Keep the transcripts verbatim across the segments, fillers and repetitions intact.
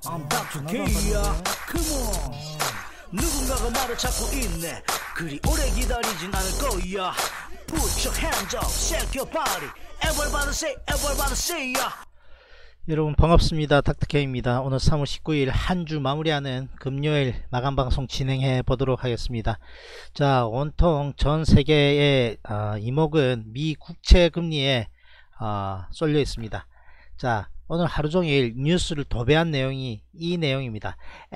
I'm back to K야. Come on. 누군가가 말을 찾고 있네. 그리 오래 기다리진 않을 거야. Put your hands up, shake your body. Everybody say, everybody say ya. 여러분 반갑습니다. 닥터케이입니다. 오늘 삼월 십구일 한 주 마무리하는 금요일 마감방송 진행해 보도록 하겠습니다. 자, 온통 전 세계의 어, 이목은 미 국채 금리에 어, 쏠려 있습니다. 자, 오늘 하루종일 뉴스를 도배한 내용이 이 내용입니다.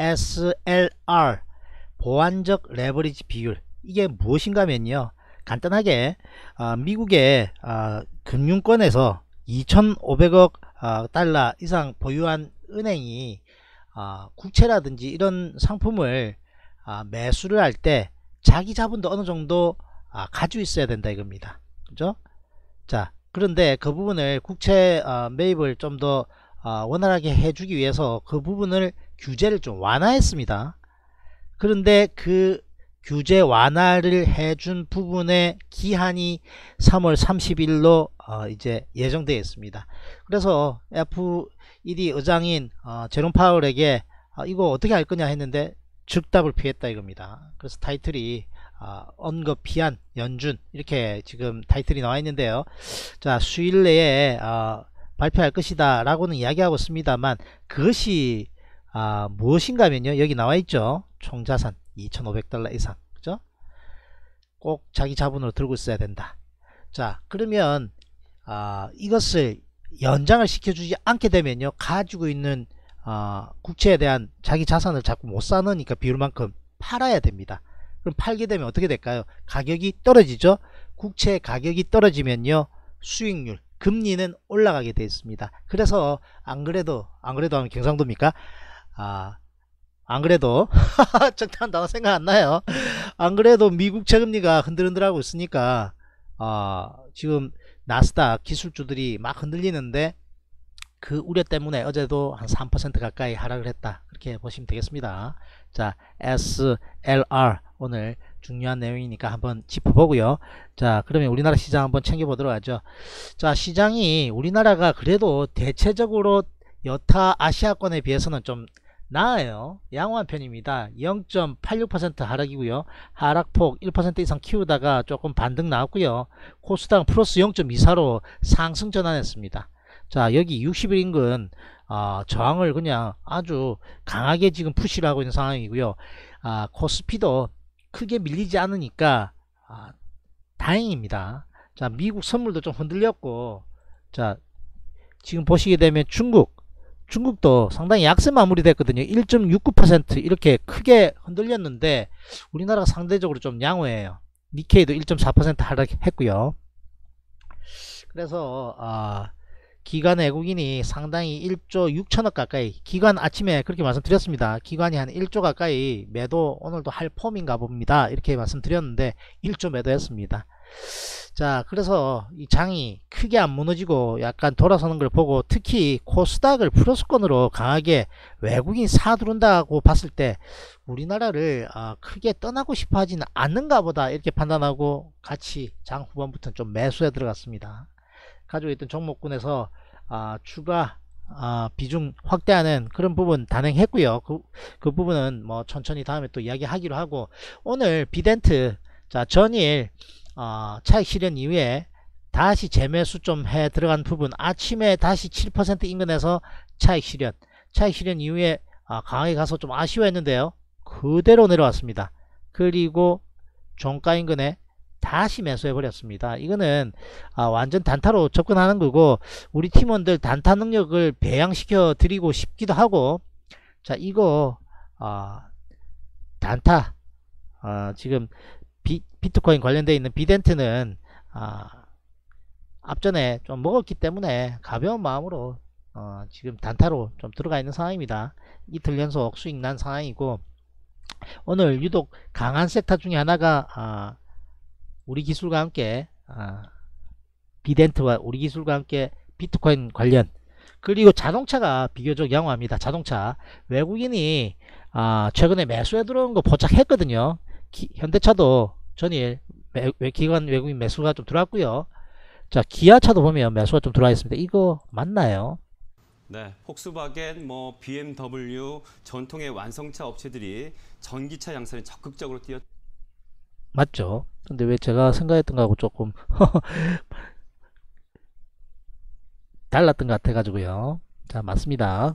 에스엘알 보완적 레버리지 비율, 이게 무엇인가 하면요, 간단하게 어, 미국의 어, 금융권에서 이천오백억 어, 달러 이상 보유한 은행이 어, 국채라든지 이런 상품을 어, 매수를 할 때 자기 자본도 어느 정도 어, 가지고 있어야 된다 이겁니다. 그죠? 자, 그런데 그 부분을 국채 어, 매입을 좀 더 어, 원활하게 해주기 위해서 그 부분을 규제를 좀 완화했습니다. 그런데 그 규제 완화를 해준 부분의 기한이 삼월 삼십일로 어 이제 예정되어 있습니다. 그래서 에프이디 의장인 어 제롬 파월에게 어 이거 어떻게 할 거냐 했는데 즉답을 피했다 이겁니다. 그래서 타이틀이 어 언급 피한 연준, 이렇게 지금 타이틀이 나와 있는데요. 자, 수일 내에 어 발표할 것이다 라고는 이야기하고 있습니다만, 그것이 어 무엇인가 하면요, 여기 나와 있죠. 총자산 이천오백 달러 이상, 그죠? 꼭 자기 자본으로 들고 있어야 된다. 자, 그러면 아, 이것을 연장을 시켜주지 않게 되면요, 가지고 있는 어, 국채에 대한 자기 자산을 자꾸 못 사놓으니까 비율만큼 팔아야 됩니다. 그럼 팔게 되면 어떻게 될까요? 가격이 떨어지죠. 국채 가격이 떨어지면요, 수익률, 금리는 올라가게 되어 있습니다. 그래서 안 그래도 안 그래도 하면 경상도입니까? 아, 안 그래도 적당한 단어 생각 안 나요. 안 그래도 미국 채금리가 흔들흔들하고 있으니까 어, 지금 나스닥 기술주들이 막 흔들리는데, 그 우려 때문에 어제도 한 삼 퍼센트 가까이 하락을 했다, 그렇게 보시면 되겠습니다. 자, 에스엘알 오늘 중요한 내용이니까 한번 짚어보고요. 자, 그러면 우리나라 시장 한번 챙겨보도록 하죠. 자, 시장이 우리나라가 그래도 대체적으로 여타 아시아권에 비해서는 좀 나아요. 양호한 편입니다. 영 점 팔육 퍼센트 하락이고요. 하락폭 일 퍼센트 이상 키우다가 조금 반등 나왔고요. 코스닥은 플러스 영 점 이사로 상승 전환했습니다. 자, 여기 육십 일 인근 어, 저항을 그냥 아주 강하게 지금 푸시를 하고 있는 상황이고요. 아, 코스피도 크게 밀리지 않으니까 아, 다행입니다. 자, 미국 선물도 좀 흔들렸고, 자, 지금 보시게 되면 중국 중국도 상당히 약세 마무리 됐거든요. 일 점 육구 퍼센트 이렇게 크게 흔들렸는데 우리나라가 상대적으로 좀 양호해요. 니케이도 일 점 사 퍼센트 하락했고요. 그래서 어, 기관 외국인이 상당히 일조 육천억 가까이, 기관 아침에 그렇게 말씀드렸습니다. 기관이 한 일조 가까이 매도 오늘도 할 폼인가 봅니다. 이렇게 말씀드렸는데 일조 매도했습니다. 자, 그래서 이 장이 크게 안 무너지고 약간 돌아서는 걸 보고, 특히 코스닥을 플러스권으로 강하게 외국인 사들어온다고 봤을 때 우리나라를 어, 크게 떠나고 싶어 하지는 않는가 보다, 이렇게 판단하고 같이 장 후반부터는 좀 매수에 들어갔습니다. 가지고 있던 종목군에서 어, 추가 어, 비중 확대하는 그런 부분 단행했고요. 그, 그 부분은 뭐 천천히 다음에 또 이야기하기로 하고, 오늘 비덴트, 자, 전일 어, 차익 실현 이후에 다시 재매수 좀 해 들어간 부분, 아침에 다시 칠 퍼센트 인근에서 차익 실현 차익 실현 이후에 어, 강하게 가서 좀 아쉬워했는데요, 그대로 내려왔습니다. 그리고 종가 인근에 다시 매수해 버렸습니다. 이거는 아, 완전 단타로 접근하는 거고, 우리 팀원들 단타 능력을 배양시켜 드리고 싶기도 하고. 자, 이거 어, 단타 어, 지금 비, 비트코인 관련되어 있는 비덴트는 아, 앞전에 좀 먹었기 때문에 가벼운 마음으로 어, 지금 단타로 좀 들어가 있는 상황입니다. 이틀 연속 수익 난 상황이고, 오늘 유독 강한 섹터 중에 하나가 아, 우리 기술과 함께 아, 비덴트와 우리 기술과 함께 비트코인 관련, 그리고 자동차가 비교적 양호합니다. 자동차 외국인이 아, 최근에 매수에 들어온 거 포착했거든요. 기, 현대차도 전일 매, 기관 외국인 매수가 좀 들어왔고요. 자, 기아차도 보면 매수가 좀 들어와 있습니다. 이거 맞나요? 네, 폭스바겐, 뭐 비엠더블유 전통의 완성차 업체들이 전기차 양산에 적극적으로 뛰어. 맞죠? 근데 왜 제가 생각했던 거하고 조금 달랐던 것 같아 가지고요. 자, 맞습니다.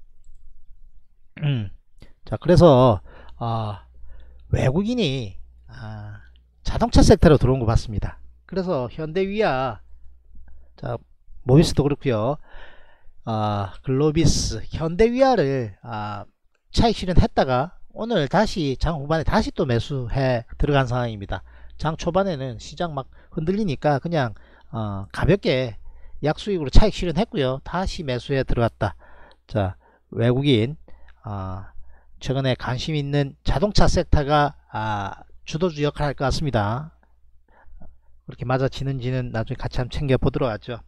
음. 자, 그래서 아, 외국인이 아, 자동차 섹터로 들어온 것 같습니다. 그래서 현대위아, 자, 모비스도 그렇고요. 아, 글로비스, 현대위아를 아, 차익 실현했다가 오늘 다시 장 후반에 다시 또 매수해 들어간 상황입니다. 장 초반에는 시장 막 흔들리니까 그냥 어, 가볍게 약수익으로 차익 실현했고요. 다시 매수해 들어갔다. 자, 외국인 아, 최근에 관심 있는 자동차 섹터가 아, 주도주 역할을 할 것 같습니다. 그렇게 맞아지는지는 나중에 같이 한번 챙겨보도록 하죠.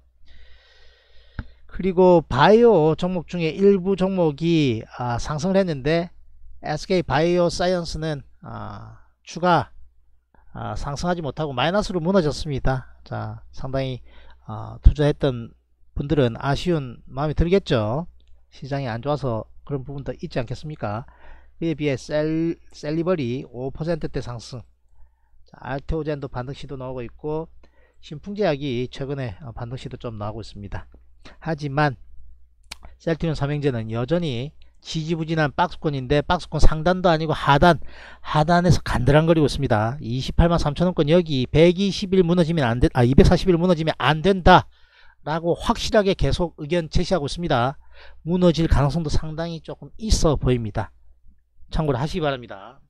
그리고 바이오 종목 중에 일부 종목이 아, 상승을 했는데 에스케이 바이오 사이언스는 아, 추가 아, 상승하지 못하고 마이너스로 무너졌습니다. 자, 상당히 아, 투자했던 분들은 아쉬운 마음이 들겠죠. 시장이 안 좋아서 그런 부분도 있지 않겠습니까? 그에 비해 셀, 셀리버리 오 퍼센트대 상승, 자, 알테오젠도 반등시도 나오고 있고 신풍제약이 최근에 반등시도 좀 나오고 있습니다. 하지만 셀트리온 삼형제는 여전히 지지부진한 박스권인데 박스권 상단도 아니고 하단, 하단에서 간드랑거리고 있습니다. 이십팔만 삼천원권 여기 백이십 일 무너지면 안 돼, 아 이백사십 일 무너지면 안 된다 라고 확실하게 계속 의견 제시하고 있습니다. 무너질 가능성도 상당히 조금 있어 보입니다. 참고로 하시기 바랍니다.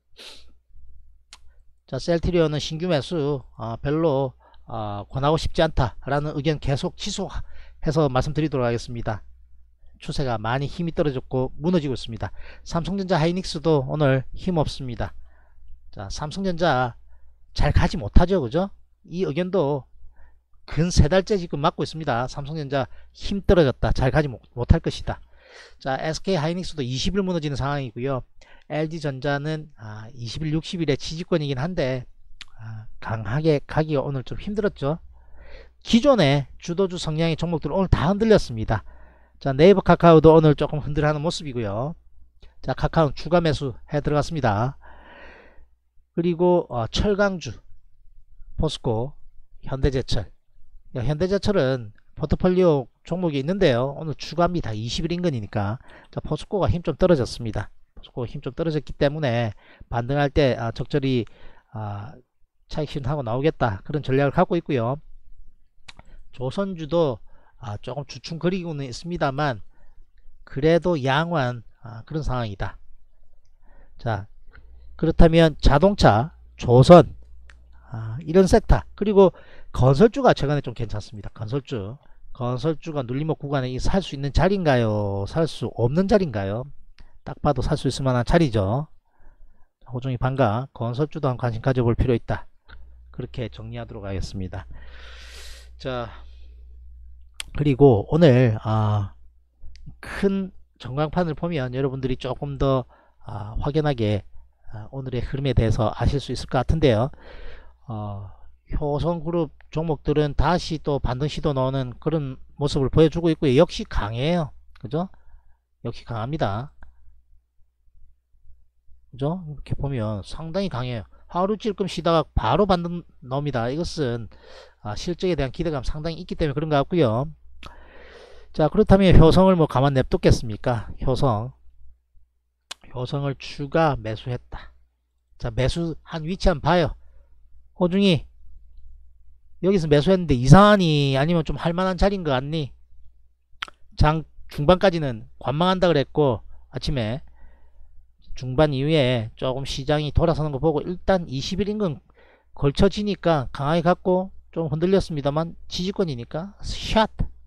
자, 셀트리온은 신규 매수 어, 별로 어, 권하고 싶지 않다 라는 의견 계속 지속해서 말씀드리도록 하겠습니다. 추세가 많이 힘이 떨어졌고 무너지고 있습니다. 삼성전자 하이닉스도 오늘 힘없습니다. 자, 삼성전자 잘 가지 못하죠, 그죠? 이 의견도 근 세 달째 지금 맞고 있습니다. 삼성전자 힘 떨어졌다, 잘 가지 못할 것이다. 자, 에스케이 하이닉스도 이십 일 무너지는 상황이고요. 엘지전자는 아, 이십 일, 육십 일에 지지권이긴 한데 아, 강하게 가기가 오늘 좀 힘들었죠. 기존의 주도주 성향의 종목들은 오늘 다 흔들렸습니다. 자, 네이버 카카오도 오늘 조금 흔들하는 모습이고요. 자, 카카오 추가 매수 해 들어갔습니다. 그리고 어, 철강주, 포스코, 현대제철. 야, 현대제철은 포트폴리오 종목이 있는데요. 오늘 추가입니다. 이십 일 인근이니까. 자, 포스코가 힘 좀 떨어졌습니다. 포스코가 힘 좀 떨어졌기 때문에 반등할 때 아, 적절히 아, 차익 실현하고 나오겠다. 그런 전략을 갖고 있고요. 조선주도 아, 조금 주춤거리고는 있습니다만 그래도 양호한 아, 그런 상황이다. 자, 그렇다면 자동차, 조선 아, 이런 섹터, 그리고 건설주가 최근에 좀 괜찮습니다. 건설주 건설주가 눌림목 구간에 살 수 있는 자리인가요? 살 수 없는 자리인가요? 딱 봐도 살 수 있을 만한 자리죠. 호종이 반가 건설주도 한 관심 가져볼 필요 있다. 그렇게 정리하도록 하겠습니다. 자, 그리고 오늘 아, 큰 전광판을 보면 여러분들이 조금 더 아, 확연하게 아, 오늘의 흐름에 대해서 아실 수 있을 것 같은데요. 어, 효성그룹 종목들은 다시 또 반등 시도 나오는 그런 모습을 보여주고 있고요. 역시 강해요. 그죠? 역시 강합니다. 그죠? 이렇게 보면 상당히 강해요. 하루 찔끔 쉬다가 바로 반등 나옵니다. 이것은 아, 실적에 대한 기대감 상당히 있기 때문에 그런 것 같고요. 자, 그렇다면 효성을 뭐 가만 냅뒀겠습니까? 효성 효성을 추가 매수했다. 자, 매수한 위치 한번 봐요. 호중이 여기서 매수했는데 이상하니? 아니면 좀 할만한 자리인 것 같니? 장 중반까지는 관망한다 그랬고 아침에 중반 이후에 조금 시장이 돌아서는 거 보고 일단 이십 일 인근 걸쳐지니까 강하게 갖고 좀 흔들렸습니다만 지지권이니까 샷.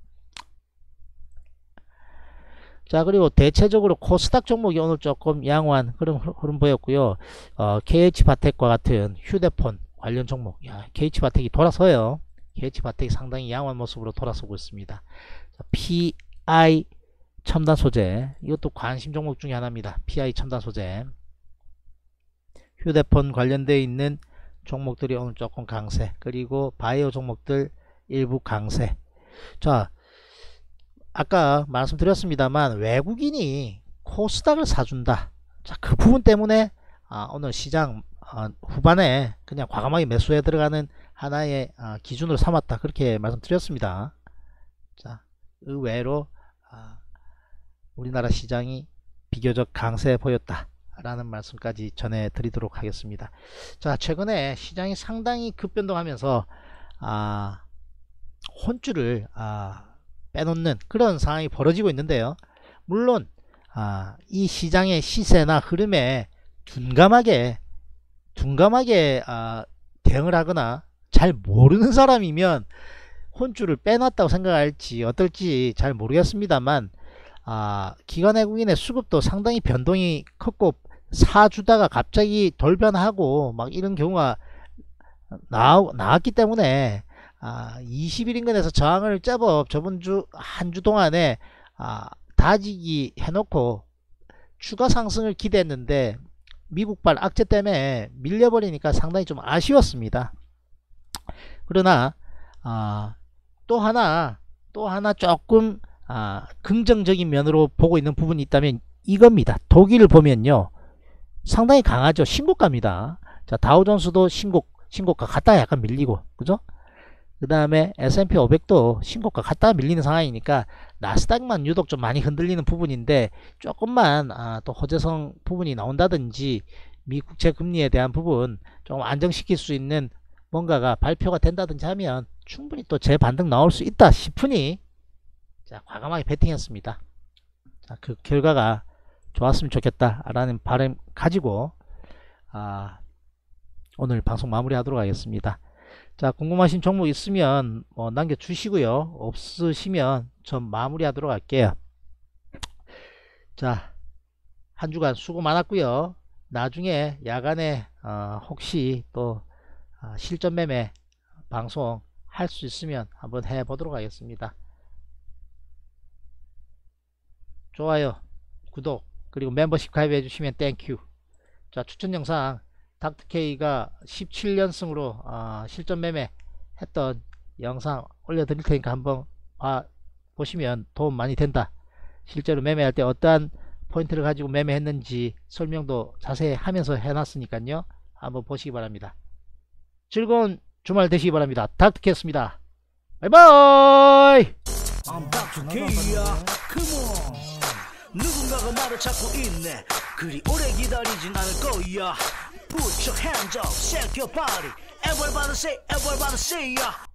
자, 그리고 대체적으로 코스닥 종목이 오늘 조금 양호한 그런 흐름 보였고요. 어, 케이에이치바텍과 같은 휴대폰 관련 종목, 야, 케이에이치바텍이 돌아서요. 케이에이치바텍이 상당히 양호한 모습으로 돌아서고 있습니다. 자, 피아이 첨단 소재, 이것도 관심 종목 중에 하나입니다. 피아이 첨단 소재, 휴대폰 관련되어 있는 종목들이 오늘 조금 강세, 그리고 바이오 종목들 일부 강세. 자, 아까 말씀드렸습니다만 외국인이 코스닥을 사준다. 자, 그 부분 때문에 아, 오늘 시장 아, 후반에 그냥 과감하게 매수해 들어가는 하나의 아, 기준으로 삼았다. 그렇게 말씀드렸습니다. 자, 의외로 아, 우리나라 시장이 비교적 강세 보였다 라는 말씀까지 전해드리도록 하겠습니다. 자, 최근에 시장이 상당히 급변동하면서 아, 혼줄을 아, 빼놓는 그런 상황이 벌어지고 있는데요. 물론 아, 이 시장의 시세나 흐름에 둔감하게 둔감하게 아, 대응을 하거나 잘 모르는 사람이면 혼줄을 빼놨다고 생각할지 어떨지 잘 모르겠습니다만 아, 기관 외국인의 수급도 상당히 변동이 컸고 사주다가 갑자기 돌변하고 막 이런 경우가 나오, 나왔기 때문에 아, 이십 일 인근에서 저항을 제법 저번 주 한 주 동안에 아, 다지기 해놓고 추가 상승을 기대했는데 미국발 악재 때문에 밀려버리니까 상당히 좀 아쉬웠습니다. 그러나 아, 또 하나 또 하나 조금 아, 긍정적인 면으로 보고 있는 부분이 있다면 이겁니다. 독일을 보면요 상당히 강하죠. 신고가입니다. 자, 다우존스도 신고, 신고가 갔다가 약간 밀리고 그죠? 그 다음에 에스 앤 피 오백도 신고가 갔다가 밀리는 상황이니까 나스닥만 유독 좀 많이 흔들리는 부분인데 조금만 아, 또 호재성 부분이 나온다든지 미 국채 금리에 대한 부분 좀 안정시킬 수 있는 뭔가가 발표가 된다든지 하면 충분히 또 재반등 나올 수 있다 싶으니 자, 과감하게 베팅했습니다. 자, 그 결과가 좋았으면 좋겠다 라는 바람 가지고 아, 오늘 방송 마무리하도록 하겠습니다. 자, 궁금하신 종목 있으면 어, 남겨주시고요. 없으시면 전 마무리하도록 할게요. 자, 한 주간 수고 많았고요. 나중에 야간에 어, 혹시 또 어, 실전 매매 방송 할 수 있으면 한번 해보도록 하겠습니다. 좋아요, 구독, 그리고 멤버십 가입해 주시면 땡큐. 자, 추천 영상 닥터케이가 십칠 연승으로 어, 실전 매매 했던 영상 올려드릴 테니까 한번 봐, 보시면 도움 많이 된다. 실제로 매매할 때 어떠한 포인트를 가지고 매매했는지 설명도 자세히 하면서 해놨으니까요. 한번 보시기 바랍니다. 즐거운 주말 되시기 바랍니다. 닥터케이였습니다. 바이바이. I'm 닥터 K야. Come on. 누군가가 나를 찾고 있네. 그리 오래 기다리진 않을 거야. Put your hands up, shake your body. Everybody say, everybody say, yeah.